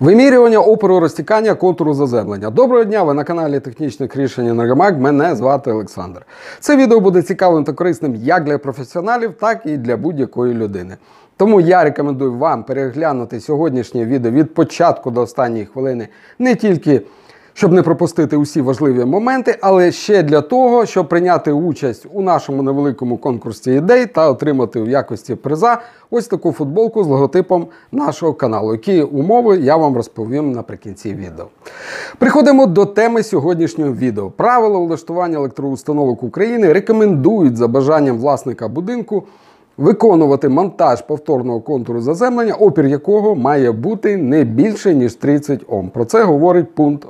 Вимірювання опору розтікання контуру заземлення. Доброго дня, ви на каналі Технічних рішень Енергомаг, мене звати Олександр. Це відео буде цікавим та корисним як для професіоналів, так і для будь-якої людини. Тому я рекомендую вам переглянути сьогоднішнє відео від початку до останньої хвилини, не тільки щоб не пропустити усі важливі моменти, але ще для того, щоб прийняти участь у нашому невеликому конкурсі ідей та отримати в якості приза ось таку футболку з логотипом нашого каналу. Які умови я вам розповім наприкінці відео. Переходимо до теми сьогоднішнього відео. Правила влаштування електроустановок України рекомендують за бажанням власника будинку виконувати монтаж повторного контуру заземлення, опір якого має бути не більше, ніж 30 Ом. Про це говорить пункт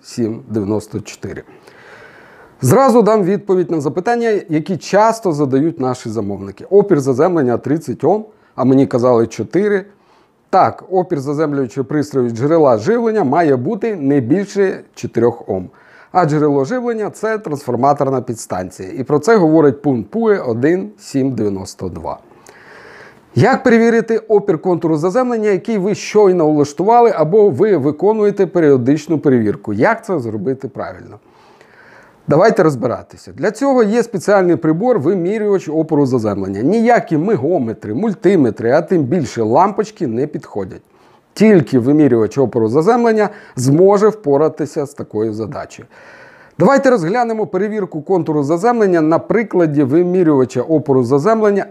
1.7.94. Зразу дам відповідь на запитання, які часто задають наші замовники. Опір заземлення 30 Ом, а мені казали 4. Так, опір заземлюючого пристрою джерела живлення має бути не більше 4 Ом. А джерело живлення – це трансформаторна підстанція. І про це говорить пункт ПУЕ 1.7.92. Як перевірити опір контуру заземлення, який ви щойно влаштували, або ви виконуєте періодичну перевірку? Як це зробити правильно? Давайте розбиратися. Для цього є спеціальний прибор вимірювач опору заземлення. Ніякі мегометри, мультиметри, а тим більше лампочки не підходять. Тільки вимірювач опору заземлення зможе впоратися з такою задачею. Давайте розглянемо перевірку контуру заземлення на прикладі вимірювача опору заземлення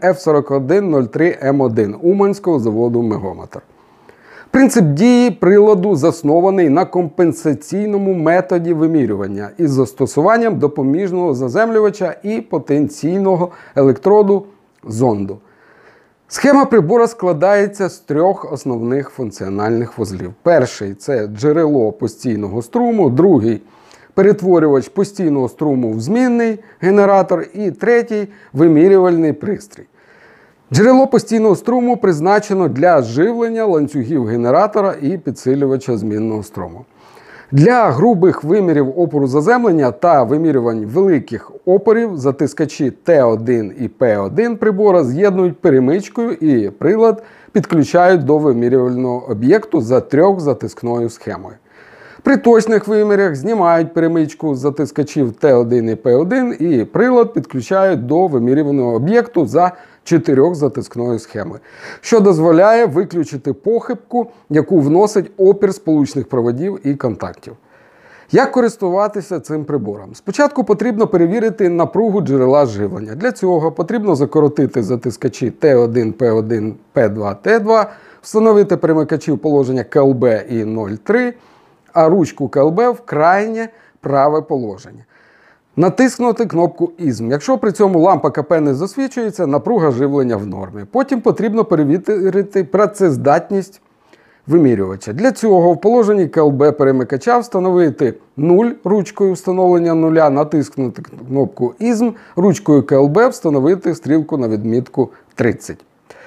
F4103M1 Уманського заводу Мегометр. Принцип дії приладу заснований на компенсаційному методі вимірювання із застосуванням допоміжного заземлювача і потенційного електроду зонду. Схема прибору складається з трьох основних функціональних вузлів. Перший – це джерело постійного струму, другий – перетворювач постійного струму в змінний генератор і третій – вимірювальний пристрій. Джерело постійного струму призначено для живлення ланцюгів генератора і підсилювача змінного струму. Для грубих вимірів опору заземлення та вимірювань великих опорів затискачі Т1 і П1 прибора з'єднують перемичкою і прилад підключають до вимірювального об'єкту за трьохзатискною схемою. При точних вимірях знімають перемичку з затискачів Т1 і П1 і прилад підключають до вимірювального об'єкту за чотирьохзатискною схемою, що дозволяє виключити похибку, яку вносить опір сполучних проводів і контактів. Як користуватися цим прибором? Спочатку потрібно перевірити напругу джерела живлення. Для цього потрібно закоротити затискачі Т1, П1, П2, Т2, встановити перемикачі положення КЛБ і 0,3, а ручку КЛБ в крайнє праве положення. Натиснути кнопку «ІЗМ». Якщо при цьому лампа КП не засвічується, напруга живлення в нормі. Потім потрібно перевірити працездатність вимірювача. Для цього в положенні КЛБ перемикача встановити 0 ручкою встановлення нуля, натиснути кнопку «ІЗМ», ручкою КЛБ встановити стрілку на відмітку 30.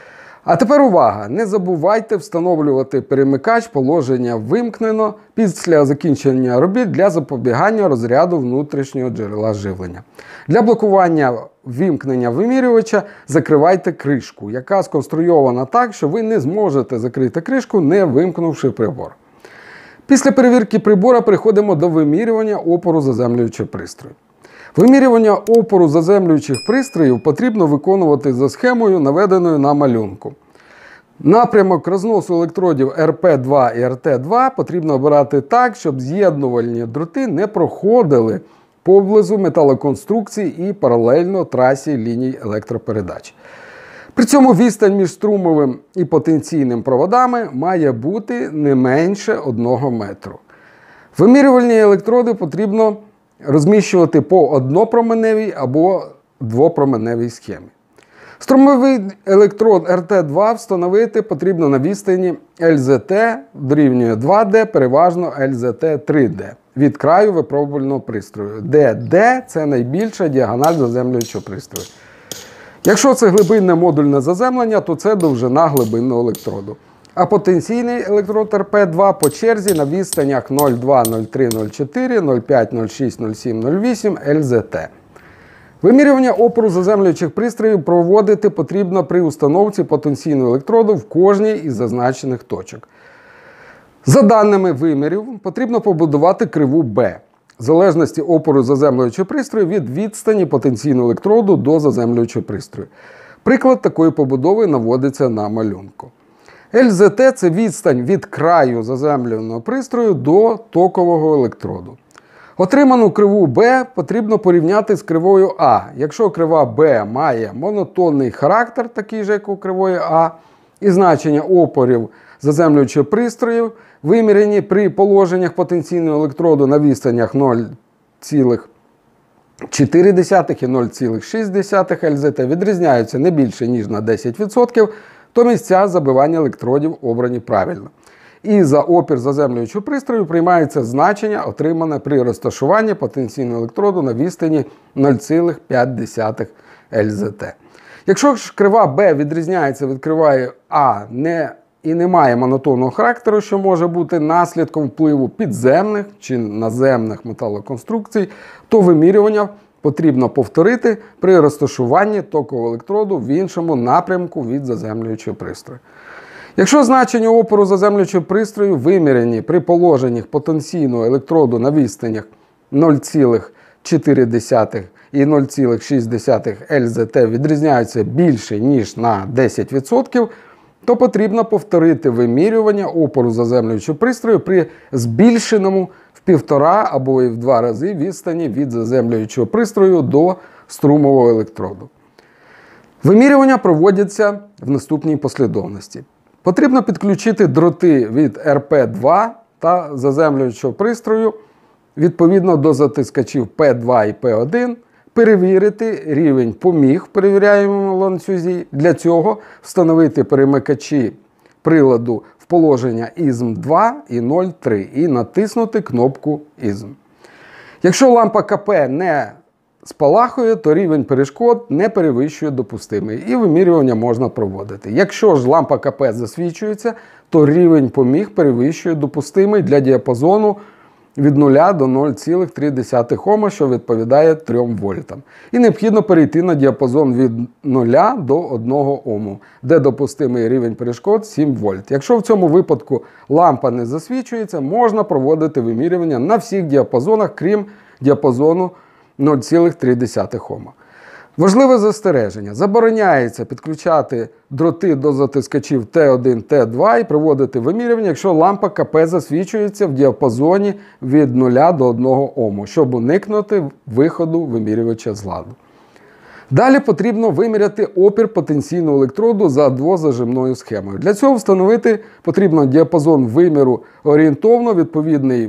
А тепер увага! Не забувайте встановлювати перемикач положення «Вимкнено» після закінчення робіт для запобігання розряду внутрішнього джерела живлення. Для блокування вимкнення вимірювача закривайте кришку, яка сконструйована так, що ви не зможете закрити кришку, не вимкнувши прибор. Після перевірки прибора переходимо до вимірювання опору заземлюючого пристрою. Вимірювання опору заземлюючих пристроїв потрібно виконувати за схемою, наведеною на малюнку. Напрямок розносу електродів РП2 і РТ2 потрібно обирати так, щоб з'єднувальні дроти не проходили поблизу металоконструкцій і паралельно трасі ліній електропередач. При цьому відстань між струмовим і потенційним проводами має бути не менше 1 метру. Вимірювальні електроди потрібно розміщувати по однопроменевій або двопроменевій схемі. Струмовий електрод РТ2 встановити потрібно на відстані ЛЗТ дорівнює 2D, переважно ЛЗТ-3D від краю випробувального пристрою, де D – це найбільша діагональ заземлюючого пристрою. Якщо це глибинне модульне заземлення, то це довжина глибинного електроду. А потенційний електрод РП2 по черзі на відстанях 0,2, 0,3, 0,4, 0,5, 0,6, 0,7, 0,8 ЛЗТ. Вимірювання опору заземлюючих пристроїв проводити потрібно при установці потенційного електроду в кожній із зазначених точок. За даними вимірів, потрібно побудувати криву B, в залежності опору заземлюючого пристрою від відстані потенційного електроду до заземлюючого пристрою. Приклад такої побудови наводиться на малюнку. ЛЗТ – це відстань від краю заземлюваного пристрою до токового електроду. Отриману криву B потрібно порівняти з кривою А. Якщо крива B має монотонний характер, такий же, як у кривої А, і значення опорів заземлюючого пристрою виміряні при положеннях потенційного електроду на відстанях 0,4 і 0,6 ЛЗТ відрізняються не більше, ніж на 10%, то місця забивання електродів обрані правильно. І за опір заземлюючого пристрою приймається значення, отримане при розташуванні потенційного електроду на відстані 0,5 ЛЗТ. Якщо ж крива Б відрізняється від кривої А і не має монотонного характеру, що може бути наслідком впливу підземних чи наземних металоконструкцій, то вимірювання потрібно повторити при розташуванні токового електроду в іншому напрямку від заземлюючого пристрою. Якщо значення опору заземлюючого пристрою виміряні при положеннях потенційного електроду на відстанях 0,4 і 0,6 ЛЗТ відрізняються більше, ніж на 10%, то потрібно повторити вимірювання опору заземлюючого пристрою при збільшеному в 1,5 або і в 2 рази відстані від заземлюючого пристрою до струмового електроду. Вимірювання проводяться в наступній послідовності. Потрібно підключити дроти від РП2 та заземлюючого пристрою відповідно до затискачів П2 і П1, перевірити рівень поміг в перевіряємому ланцюзі. Для цього встановити перемикачі приладу в положення ІЗМ-2 і 0,3 і натиснути кнопку ІЗМ. Якщо лампа КП не спалахує, то рівень перешкод не перевищує допустимий і вимірювання можна проводити. Якщо ж лампа КП засвічується, то рівень поміг перевищує допустимий для діапазону від 0 до 0,3 Ом, що відповідає 3 вольтам. І необхідно перейти на діапазон від 0 до 1 Ом, де допустимий рівень перешкод 7 вольт. Якщо в цьому випадку лампа не засвічується, можна проводити вимірювання на всіх діапазонах, крім діапазону 0,3 Ома. Важливе застереження. Забороняється підключати дроти до затискачів Т1, Т2 і проводити вимірювання, якщо лампа КП засвічується в діапазоні від 0 до 1 Ому, щоб уникнути виходу вимірювача з ладу. Далі потрібно виміряти опір потенційного електроду за двозажимною схемою. Для цього встановити потрібно діапазон виміру орієнтовно відповідний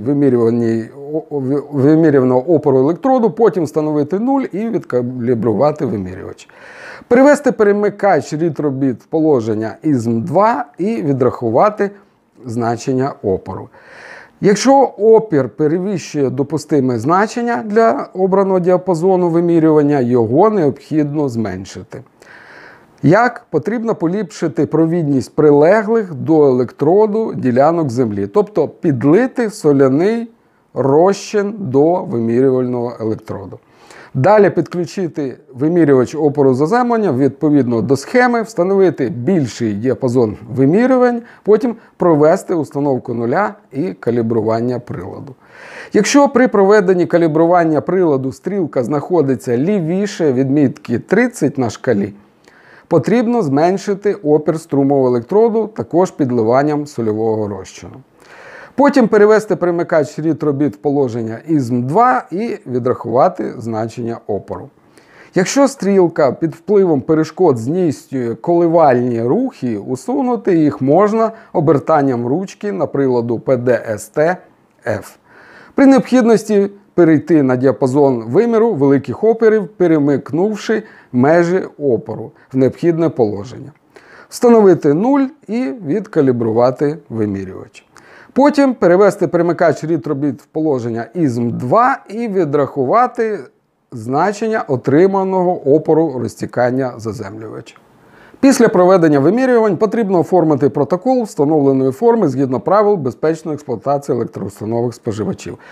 вимірюваного опору електроду, потім встановити 0 і відкалібрувати вимірювач. Перевести перемикач рід-робіт в положення ІЗМ-2 і відрахувати значення опору. Якщо опір перевищує допустиме значення для обраного діапазону вимірювання, його необхідно зменшити. Як? Потрібно поліпшити провідність прилеглих до електроду ділянок землі, тобто підлити соляний розчин до вимірювального електроду. Далі підключити вимірювач опору заземлення відповідно до схеми, встановити більший діапазон вимірювань, потім провести установку нуля і калібрування приладу. Якщо при проведенні калібрування приладу стрілка знаходиться лівіше відмітки 30 на шкалі, потрібно зменшити опір струмового електроду також підливанням сольового розчину. Потім перевести перемикач рід-робіт в положення ІЗМ-2 і відрахувати значення опору. Якщо стрілка під впливом перешкод здійснює коливальні рухи, усунути їх можна обертанням ручки на приладу ПДСТ-F. При необхідності перейти на діапазон виміру великих опорів, перемикнувши межі опору в необхідне положення. Встановити 0 і відкалібрувати вимірювач. Потім перевести перемикач рід-робіт в положення ІЗМ-2 і відрахувати значення отриманого опору розтікання заземлювача. Після проведення вимірювань потрібно оформити протокол встановленої форми згідно правил безпечної експлуатації електроустановок споживачів.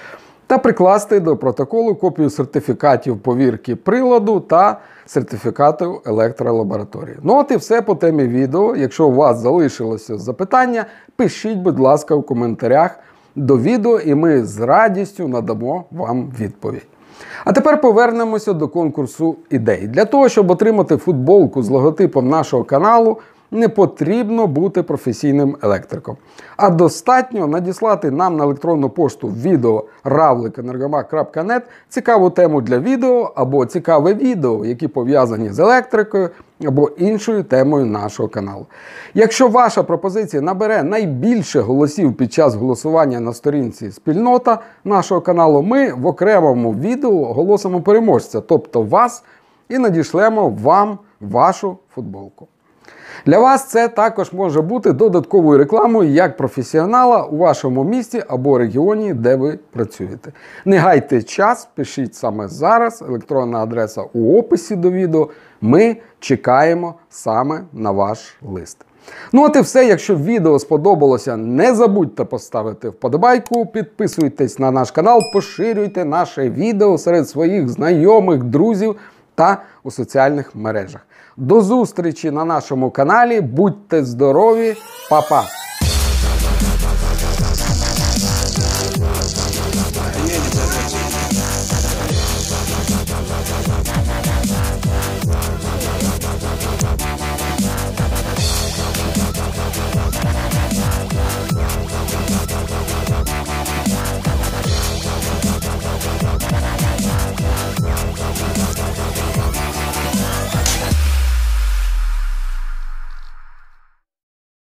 та прикласти до протоколу копію сертифікатів повірки приладу та сертифікатів електролабораторії. Ну от і все по темі відео. Якщо у вас залишилося запитання, пишіть, будь ласка, в коментарях до відео, і ми з радістю надамо вам відповідь. А тепер повернемося до конкурсу ідей. Для того, щоб отримати футболку з логотипом нашого каналу, не потрібно бути професійним електриком. А достатньо надіслати нам на електронну пошту video@ravlik.energomag.net цікаву тему для відео або цікаве відео, які пов'язані з електрикою або іншою темою нашого каналу. Якщо ваша пропозиція набере найбільше голосів під час голосування на сторінці спільнота нашого каналу, ми в окремому відео оголосимо переможця, тобто вас, і надішлемо вам вашу футболку. Для вас це також може бути додатковою рекламою як професіонала у вашому місті або регіоні, де ви працюєте. Не гайте час, пишіть саме зараз, електронна адреса у описі до відео. Ми чекаємо саме на ваш лист. Ну от і все. Якщо відео сподобалося, не забудьте поставити вподобайку, підписуйтесь на наш канал, поширюйте наше відео серед своїх знайомих, друзів та у соціальних мережах. До зустрічі на нашому каналі. Будьте здорові. Па-па!